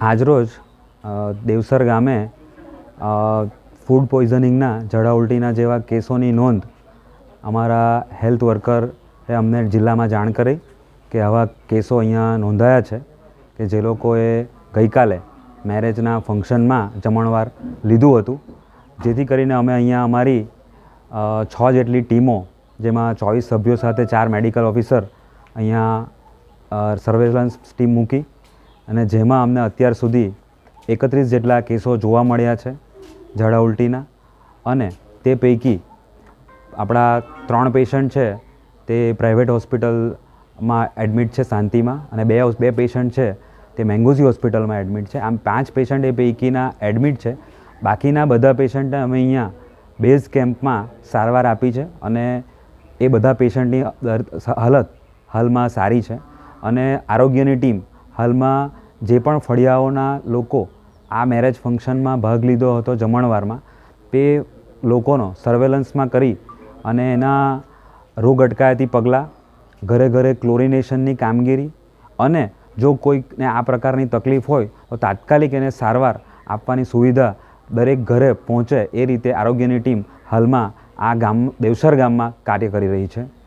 આજરોજ દેવસર ગામે ફૂડ પોઈઝનિંગના ઝાડા ઉલટીના જેવા કેસોની નોંધ અમારા હેલ્થ વર્કરે અમને જિલ્લામાં જાણ કરી કે આવા કેસો અહીંયા નોંધાયા છે કે જે લોકોએ ગઈકાલે મેરેજના ફંક્શનમાં જમણવાર લીધું હતું, જેથી કરીને અમે અહીંયા અમારી 6 જેટલી ટીમો, જેમાં 24 સભ્યો સાથે 4 મેડિકલ ઓફિસર અહીંયા સર્વેલન્સ ટીમ મૂકી અને જેમાં અમને અત્યાર સુધી 31 જેટલા કેસો જોવા મળ્યા છે ઝાડા ઉલટીના. અને તે પૈકી આપણા 3 પેશન્ટ છે તે પ્રાઇવેટ હોસ્પિટલમાં એડમિટ છે શાંતિમાં, અને બે પેશન્ટ છે તે મેંગુઝી હોસ્પિટલમાં એડમિટ છે. આમ 5 પેશન્ટ એ પૈકીના એડમિટ છે. બાકીના બધા પેશન્ટને અમે અહીંયા બેઝ કેમ્પમાં સારવાર આપી છે અને એ બધા પેશન્ટની હાલત હાલમાં સારી છે. અને આરોગ્યની ટીમ હાલમાં જે પણ ફળિયાઓના લોકો આ મેરેજ ફંક્શનમાં ભાગ લીધો હતો જમણવારમાં, તે લોકોનો સર્વેલન્સમાં કરી અને એના રોગ અટકાયતી પગલાં, ઘરે ઘરે ક્લોરિનેશનની કામગીરી, અને જો કોઈને આ પ્રકારની તકલીફ હોય તો તાત્કાલિક એને સારવાર આપવાની સુવિધા દરેક ઘરે પહોંચે એ રીતે આરોગ્યની ટીમ હાલમાં આ દેવસર ગામમાં કાર્ય કરી રહી છે.